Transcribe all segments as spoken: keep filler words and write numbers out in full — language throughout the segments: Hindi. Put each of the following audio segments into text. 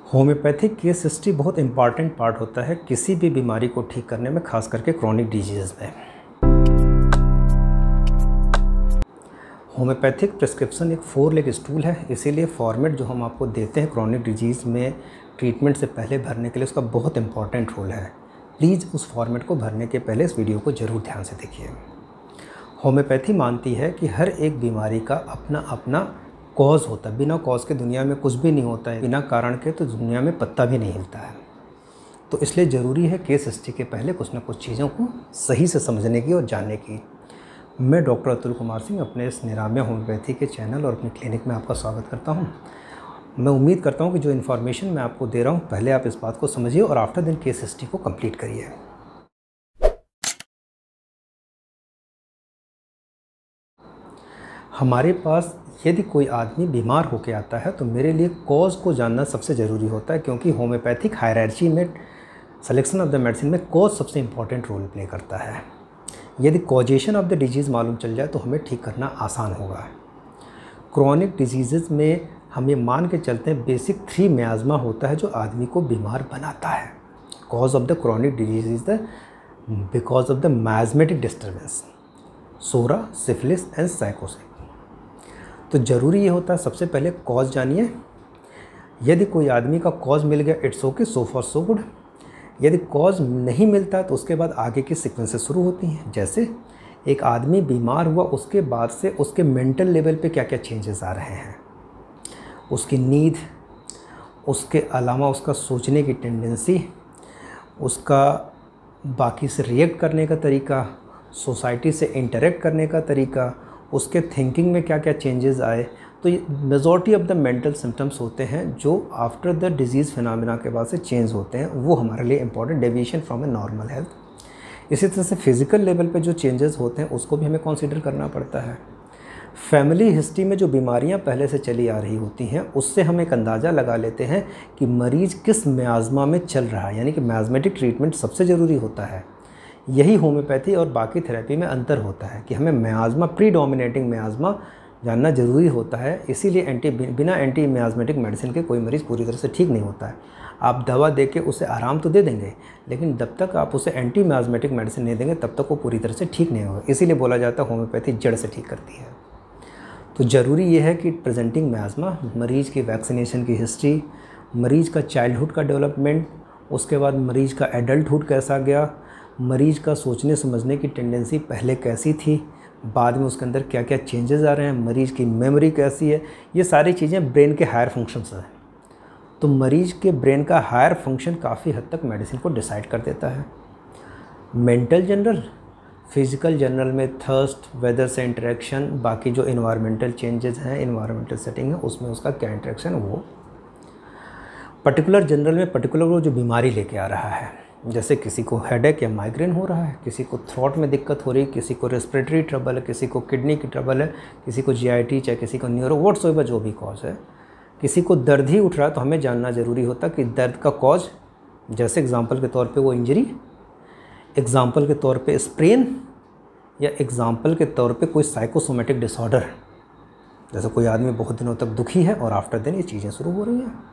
होम्योपैथिक केस हिस्ट्री बहुत इंपॉर्टेंट पार्ट होता है किसी भी बीमारी को ठीक करने में, खास करके क्रॉनिक डिजीज़ में। होम्योपैथिक प्रिस्क्रिप्शन एक फोर लेग स्टूल है, इसीलिए फॉर्मेट जो हम आपको देते हैं क्रॉनिक डिजीज़ में ट्रीटमेंट से पहले भरने के लिए, उसका बहुत इंपॉर्टेंट रोल है। प्लीज़ उस फॉर्मेट को भरने के पहले इस वीडियो को ज़रूर ध्यान से देखिए। होम्योपैथी मानती है कि हर एक बीमारी का अपना अपना कॉज होता है। बिना कॉज के दुनिया में कुछ भी नहीं होता है, बिना कारण के तो दुनिया में पत्ता भी नहीं हिलता है। तो इसलिए ज़रूरी है केस हिस्ट्री के पहले कुछ ना कुछ चीज़ों को सही से समझने की और जानने की। मैं डॉक्टर अतुल कुमार सिंह अपने इस निरामय होम्योपैथी के चैनल और अपनी क्लिनिक में आपका स्वागत करता हूं। मैं उम्मीद करता हूं कि जो इन्फॉर्मेशन मैं आपको दे रहा हूं, पहले आप इस बात को समझिए और आफ्टर दिन केस हिस्ट्री को कंप्लीट करिए। हमारे पास यदि कोई आदमी बीमार होकर आता है तो मेरे लिए कॉज को जानना सबसे ज़रूरी होता है, क्योंकि होम्योपैथिक हायरार्ची में सिलेक्शन ऑफ द मेडिसिन में कॉज सबसे इम्पॉर्टेंट रोल प्ले करता है। यदि कॉजेशन ऑफ द डिजीज़ मालूम चल जाए तो हमें ठीक करना आसान होगा। क्रॉनिक डिजीज़ में हम ये मान के चलते हैं बेसिक थ्री मियाज़मा होता है जो आदमी को बीमार बनाता है। Cause of the chronic disease is the because of the miasmatic disturbance, psora, syphilis and sycosis. तो ज़रूरी ये होता है सबसे पहले कॉज जानिए। यदि कोई आदमी का कॉज मिल गया, it's okay, so for so good. यदि कॉज नहीं मिलता तो उसके बाद आगे की सीक्वेंसेस शुरू होती हैं। जैसे एक आदमी बीमार हुआ, उसके बाद से उसके मेंटल लेवल पे क्या क्या चेंजेस आ रहे हैं, उसकी नींद, उसके अलावा उसका सोचने की टेंडेंसी, उसका बाकी से रिएक्ट करने का तरीका, सोसाइटी से इंटरेक्ट करने का तरीका, उसके थिंकिंग में क्या क्या चेंजेस आए। तो ये majority of the mental symptoms होते हैं जो आफ्टर द डिजीज़ फिनोमेना के बाद से चेंज होते हैं। वो हमारे लिए important deviation from a normal health. इसी तरह से फिज़िकल लेवल पे जो चेंजेस होते हैं उसको भी हमें कंसीडर करना पड़ता है। फैमिली हिस्ट्री में जो बीमारियां पहले से चली आ रही होती हैं उससे हम एक अंदाज़ा लगा लेते हैं कि मरीज़ किस मियाज़मा में चल रहा है, यानी कि मियाज़मेटिक ट्रीटमेंट सबसे ज़रूरी होता है। यही होम्योपैथी और बाकी थेरेपी में अंतर होता है कि हमें मियाज़मा, प्रीडोमिनेटिंग मियाज़मा जानना ज़रूरी होता है। इसीलिए एंटी बिना एंटी मियाज़मेटिक मेडिसिन के कोई मरीज़ पूरी तरह से ठीक नहीं होता है। आप दवा दे के उसे आराम तो दे देंगे, लेकिन जब तक आप उसे एंटी मियाज़मेटिक मेडिसिन नहीं देंगे तब तक वो पूरी तरह से ठीक नहीं होगा। इसीलिए बोला जाता है होम्योपैथी जड़ से ठीक करती है। तो ज़रूरी ये है कि प्रेजेंटिंग मियाज़मा, मरीज़ की वैक्सीनेशन की हिस्ट्री, मरीज़ का चाइल्डहुड का डेवलपमेंट, उसके बाद मरीज़ का एडल्टहुड कैसा गया, मरीज़ का सोचने समझने की टेंडेंसी पहले कैसी थी, बाद में उसके अंदर क्या क्या चेंजेस आ रहे हैं, मरीज़ की मेमोरी कैसी है। ये सारी चीज़ें ब्रेन के हायर फंक्शंस हैं। तो मरीज़ के ब्रेन का हायर फंक्शन काफ़ी हद तक मेडिसिन को डिसाइड कर देता है। मेंटल जनरल, फिज़िकल जनरल में थर्स्ट, वेदर से इंटरेक्शन, बाकी जो इन्वायरमेंटल चेंजेस हैं, इन्वायरमेंटल सेटिंग है उसमें उसका क्या इंटरेक्शन, वो पर्टिकुलर जनरल में पर्टिकुलर वो जो बीमारी लेके आ रहा है। जैसे किसी को हेडेक या माइग्रेन हो रहा है, किसी को थ्रोट में दिक्कत हो रही है, किसी को रेस्पिरेटरी ट्रबल है, किसी को किडनी की ट्रबल है, किसी को जीआईटी, चाहे किसी को न्यूरो, व्हाट्सएवर जो भी कॉज है, किसी को दर्द ही उठ रहा है तो हमें जानना ज़रूरी होता है कि दर्द का कॉज, जैसे एग्जांपल के तौर पे वो इंजरी, एग्जांपल के तौर पे स्प्रेन, या एग्जांपल के तौर पे कोई साइकोसोमेटिक डिसऑर्डर। जैसे कोई आदमी बहुत दिनों तक दुखी है और आफ्टर दिन ये चीज़ें शुरू हो रही हैं।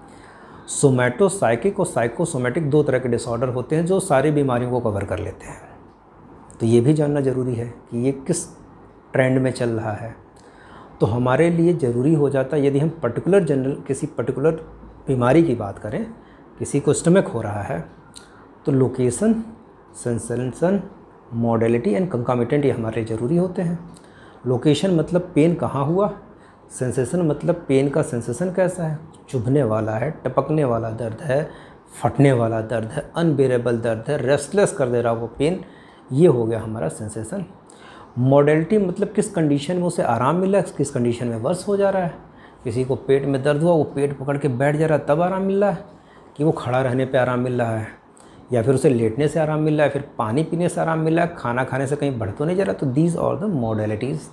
सोमैटोसाइकिक और साइकोसोमेटिक दो तरह के डिसऑर्डर होते हैं जो सारी बीमारियों को कवर कर लेते हैं। तो ये भी जानना ज़रूरी है कि ये किस ट्रेंड में चल रहा है। तो हमारे लिए ज़रूरी हो जाता है, यदि हम पर्टिकुलर जनरल किसी पर्टिकुलर बीमारी की बात करें, किसी को स्टमक हो रहा है, तो location, sensation, modality and concomitant ये हमारे लिए ज़रूरी होते हैं। लोकेशन मतलब पेन कहाँ हुआ, सेंसेशन मतलब पेन का सेंसेशन कैसा है, चुभने वाला है, टपकने वाला दर्द है, फटने वाला दर्द है, अनबेरेबल दर्द है, रेस्टलेस कर दे रहा वो पेन, ये हो गया हमारा सेंसेशन। मॉडलिटी मतलब किस कंडीशन में उसे आराम मिला है, किस कंडीशन में वर्स हो जा रहा है। किसी को पेट में दर्द हुआ, वो पेट पकड़ के बैठ जा रहा है तब आराम मिल रहा है, कि वो खड़ा रहने पर आराम मिल रहा है, या फिर उसे लेटने से आराम मिल रहा है, फिर पानी पीने से आराम मिल रहा है, खाना खाने से कहीं बढ़ तो नहीं जा रहा। तो these are the modalities,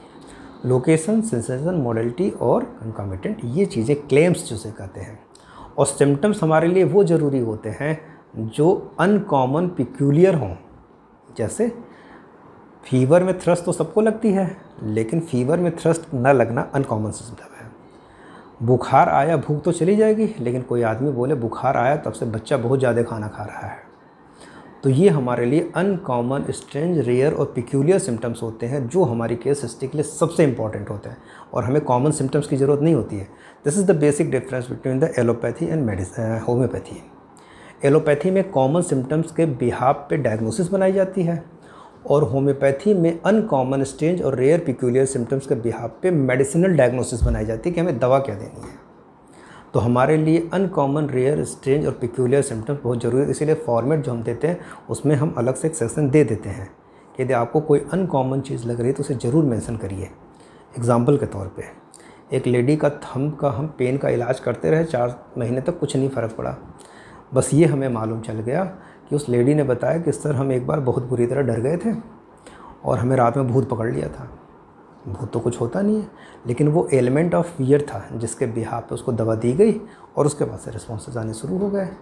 location, sensation, modality और कंकामिटेंट, ये चीज़ें क्लेम्स जिसे कहते हैं। और सिम्टम्स हमारे लिए वो ज़रूरी होते हैं जो अनकॉमन, पिक्यूलियर हों। जैसे फीवर में थ्रस्ट तो सबको लगती है, लेकिन फीवर में थ्रस्ट न लगना अनकॉमन सिम्टम है। बुखार आया, भूख तो चली जाएगी, लेकिन कोई आदमी बोले बुखार आया तब से बच्चा बहुत ज़्यादा खाना खा रहा है, तो ये हमारे लिए अनकॉमन, स्ट्रेंज, रेयर और पिक्यूलियर सिम्टम्स होते हैं जो हमारी केस हिस्ट्री के लिए सबसे इंपॉर्टेंट होते हैं और हमें कॉमन सिम्टम्स की ज़रूरत नहीं होती है। This is the basic difference between the allopathy and medicine homeopathy. Allopathy में कॉमन सिम्टम्स के बिहाफ पे डायग्नोसिस बनाई जाती है और होम्योपैथी में अनकॉमन, स्ट्रेंज और रेयर पिक्यूलियर सिम्टम्स के बिहाफ पे मेडिसिनल डायग्नोसिस बनाई जाती है कि हमें दवा क्या देनी है। तो हमारे लिए अनकॉमन, रेयर, स्ट्रेंज और पिक्यूलियर सिम्टम्स बहुत ज़रूरी है, इसीलिए फॉर्मेट जो हम देते हैं उसमें हम अलग से एक सेक्शन दे देते हैं कि यदि आपको कोई अनकॉमन चीज़ लग रही है तो उसे ज़रूर मेंशन करिए। एग्जाम्पल के तौर पे एक लेडी का थंब का हम पेन का इलाज करते रहे, चार महीने तक कुछ नहीं फ़र्क पड़ा। बस ये हमें मालूम चल गया कि उस लेडी ने बताया कि सर हम एक बार बहुत बुरी तरह डर गए थे और हमें रात में भूत पकड़ लिया था। भूत तो कुछ होता नहीं है, लेकिन वो एलिमेंट ऑफ फियर था जिसके बिहाफ पे उसको दवा दी गई और उसके बाद से रिस्पॉन्सेज आने शुरू हो गए।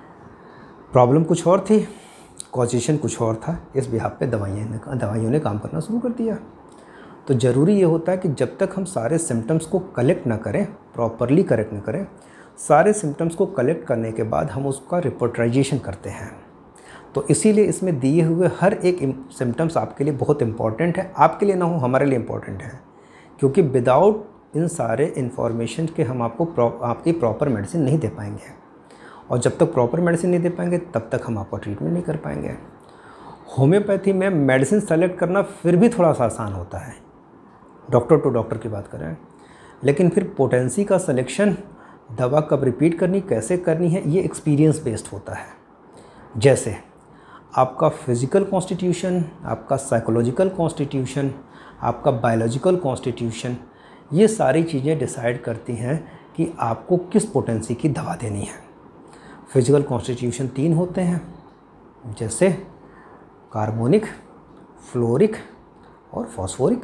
प्रॉब्लम कुछ और थी, कॉजेशन कुछ और था, इस बिहाफ पे दवाइयाँ ने दवाइयों ने काम करना शुरू कर दिया। तो ज़रूरी ये होता है कि जब तक हम सारे सिम्टम्स को कलेक्ट ना करें, प्रॉपरली करेक्ट ना करें, सारे सिम्टम्स को कलेक्ट करने के बाद हम उसका रिपोर्टराइजेशन करते हैं। तो इसीलिए इसमें दिए हुए हर एक सिम्टम्स आपके लिए बहुत इंपॉर्टेंट है, आपके लिए ना हो हमारे लिए इंपॉर्टेंट है, क्योंकि विदाउट इन सारे इन्फॉर्मेशन के हम आपको प्रॉ आपकी प्रॉपर मेडिसिन नहीं दे पाएंगे और जब तक प्रॉपर मेडिसिन नहीं दे पाएंगे तब तक हम आपका ट्रीटमेंट नहीं कर पाएंगे। होम्योपैथी में मेडिसिन सेलेक्ट करना फिर भी थोड़ा सा आसान होता है, डॉक्टर टू डॉक्टर की बात करें, लेकिन फिर पोटेंसी का सिलेक्शन, दवा कब रिपीट करनी, कैसे करनी है, ये एक्सपीरियंस बेस्ड होता है। जैसे आपका फिज़िकल कॉन्स्टिट्यूशन, आपका साइकोलॉजिकल कॉन्स्टिट्यूशन, आपका बायोलॉजिकल कॉन्स्टिट्यूशन, ये सारी चीज़ें डिसाइड करती हैं कि आपको किस पोटेंसी की दवा देनी है। फिज़िकल कॉन्स्टिट्यूशन तीन होते हैं, जैसे कार्बोनिक, फ्लोरिक और फॉस्फोरिक,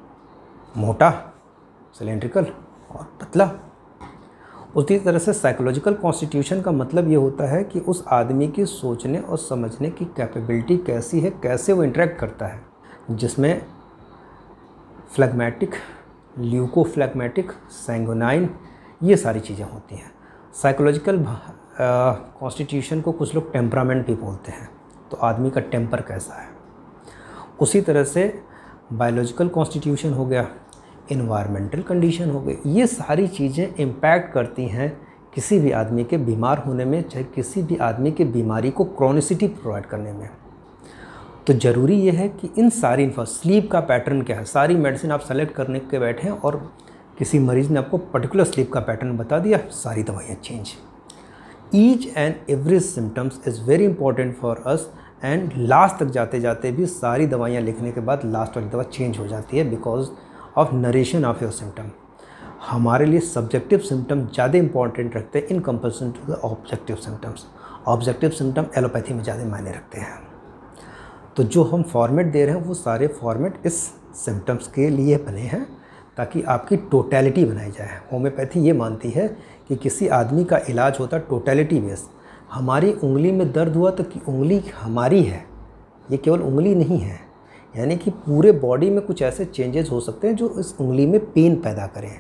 मोटा, सिलेंड्रिकल और पतला। उसी तरह से साइकोलॉजिकल कॉन्स्टिट्यूशन का मतलब ये होता है कि उस आदमी की सोचने और समझने की कैपेबिलिटी कैसी है, कैसे वो इंटरेक्ट करता है, जिसमें फ्लैग्मेटिक, ल्यूकोफ्लैग्मेटिक, सैंगोनाइन, ये सारी चीज़ें होती हैं। साइकोलॉजिकल कॉन्स्टिट्यूशन को कुछ लोग टेम्परामेंट भी बोलते हैं, तो आदमी का टेम्पर कैसा है। उसी तरह से बायोलॉजिकल कॉन्स्टिट्यूशन हो गया, इन्वायरमेंटल कंडीशन हो गई, ये सारी चीज़ें इम्पैक्ट करती हैं किसी भी आदमी के बीमार होने में, चाहे किसी भी आदमी की बीमारी को क्रॉनिसिटी प्रोवाइड करने में। तो ज़रूरी ये है कि इन सारी इन्फो, स्लीप का पैटर्न क्या है, सारी मेडिसिन आप सेलेक्ट करने के बैठे हैं और किसी मरीज़ ने आपको पर्टिकुलर स्लीप का पैटर्न बता दिया, सारी दवाइयाँ change. Each and every symptoms is very important for us and last तक जाते जाते भी सारी दवाइयाँ लिखने के बाद लास्ट वाली दवा चेंज हो जाती है because of narration of your symptom. हमारे लिए सब्जेक्टिव सिम्टम ज़्यादा इंपॉर्टेंट रखते हैं in comparison to the objective symptoms. Objective symptom allopathy में ज़्यादा मायने रखते हैं। तो जो हम फॉर्मेट दे रहे हैं वो सारे फॉर्मेट इस सिम्टम्स के लिए बने हैं ताकि आपकी टोटलिटी बनाई जाए। होम्योपैथी ये मानती है कि किसी आदमी का इलाज होता है टोटलिटी बेस। हमारी उंगली में दर्द हुआ तो कि उंगली हमारी है, ये केवल उंगली नहीं है, यानी कि पूरे बॉडी में कुछ ऐसे चेंजेस हो सकते हैं जो इस उंगली में पेन पैदा करें।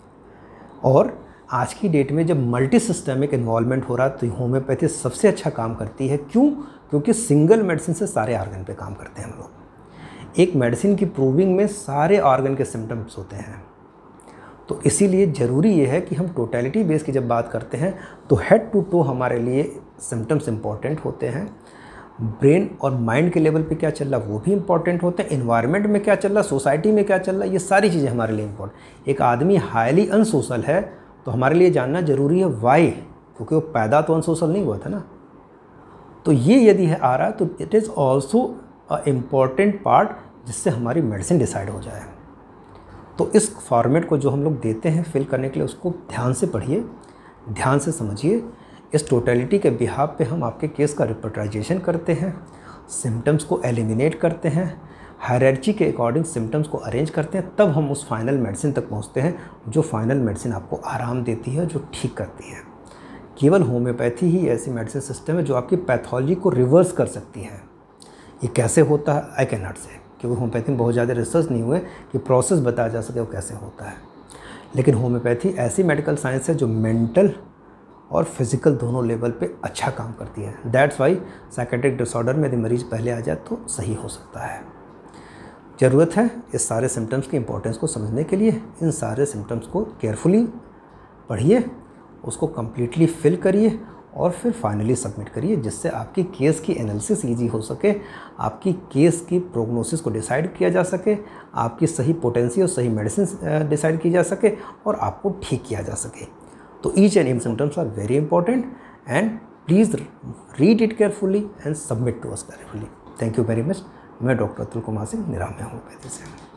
और आज की डेट में जब मल्टी सिस्टमिक इन्वॉल्वमेंट हो रहा है तो होम्योपैथी सबसे अच्छा काम करती है। क्यों? क्योंकि सिंगल मेडिसिन से सारे ऑर्गन पे काम करते हैं हम लोग। एक मेडिसिन की प्रूविंग में सारे ऑर्गन के सिम्टम्स होते हैं। तो इसीलिए ज़रूरी ये है कि हम टोटलिटी बेस की जब बात करते हैं तो हेड टू टो हमारे लिए सिम्टम्स इम्पॉर्टेंट होते हैं। ब्रेन और माइंड के लेवल पे क्या चल रहा है वो भी इम्पॉर्टेंट होते हैं। इन्वायरमेंट में क्या चल रहा है, सोसाइटी में क्या चल रहा है, ये सारी चीज़ें हमारे लिए इम्पॉर्टेंट। एक आदमी हाईली अनसोशल है तो हमारे लिए जानना ज़रूरी है वाई, क्योंकि वो पैदा तो अनसोशल नहीं हुआ था ना। तो ये यदि है आ रहा है तो it is also a important part जिससे हमारी मेडिसिन डिसाइड हो जाए। तो इस फॉर्मेट को जो हम लोग देते हैं फिल करने के लिए उसको ध्यान से पढ़िए, ध्यान से समझिए। इस टोटलिटी के बिहाफ पे हम आपके केस का रिपोर्टराइजेशन करते हैं, सिम्टम्स को एलिमिनेट करते हैं, हायरार्ची के अकॉर्डिंग सिम्टम्स को अरेंज करते हैं, तब हम उस फाइनल मेडिसिन तक पहुंचते हैं जो फाइनल मेडिसिन आपको आराम देती है, जो ठीक करती है। केवल होम्योपैथी ही ऐसी मेडिसिन सिस्टम है जो आपकी पैथोलॉजी को रिवर्स कर सकती है। ये कैसे होता है आई कैन नॉट से, क्योंकि होम्योपैथी में बहुत ज़्यादा रिसर्च नहीं हुए कि प्रोसेस बताया जा सके वो कैसे होता है। लेकिन होम्योपैथी ऐसी मेडिकल साइंस है जो मेंटल और फिज़िकल दोनों लेवल पे अच्छा काम करती है। दैट्स वाई साइकेट्रिक डिसऑर्डर में यदि मरीज़ पहले आ जाए तो सही हो सकता है। ज़रूरत है इस सारे सिम्टम्स की इंपॉर्टेंस को समझने के लिए। इन सारे सिम्टम्स को केयरफुली पढ़िए, उसको कम्प्लीटली फिल करिए और फिर फाइनली सबमिट करिए, जिससे आपकी केस की एनालिसिस ईजी हो सके, आपकी केस की प्रोग्नोसिस को डिसाइड किया जा सके, आपकी सही पोटेंसी और सही मेडिसिन डिसाइड की जा सके और आपको ठीक किया जा सके। तो each and every symptoms are very important and please read it carefully and submit to us carefully. Thank you very much. मैं डॉक्टर अतुल कुमार सिंह, निरामय होम्योपैथी से।